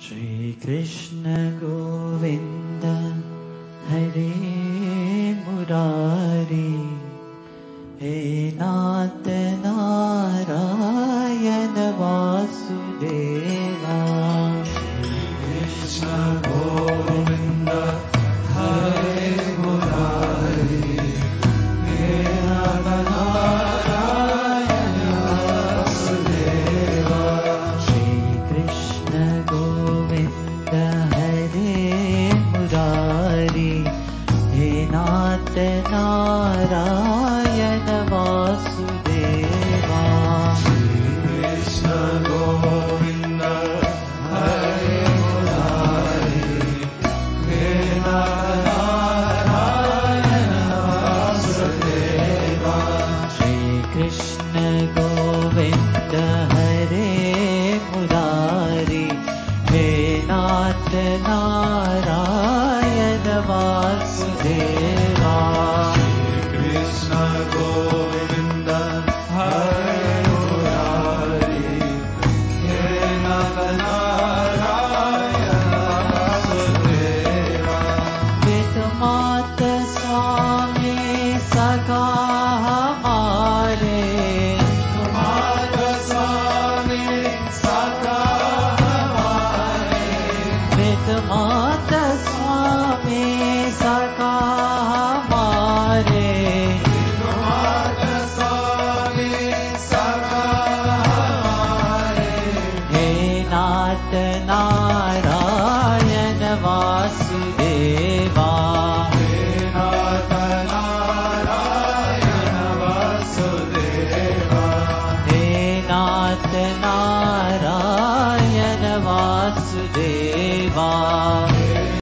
Shri Krishna Govinda Hare Murare He Nath Narayana Vasudeva Krishna Govinda Hare Murare He Nath Narayana Vasudeva Shri Krishna Govinda Hare Murare He Nath Narayana Vasudeva Krishna Govinda Hare Murare He Nath Narayana Vasudeva Shri Krishna Govinda Hare Murare He Nath Narayana Vasudeva Krishna Govinda Hare Murare He Nath Narayana Vasudeva Vidmat Swami Sakha Hamare Mata Swami Sakha Hamare Vidmat Swami Sakha Hamare Mata Swami Sakha Hamare He Nath Narayana Vasudeva He Nath Narayana Vasudeva He Nath Narayana Vasudeva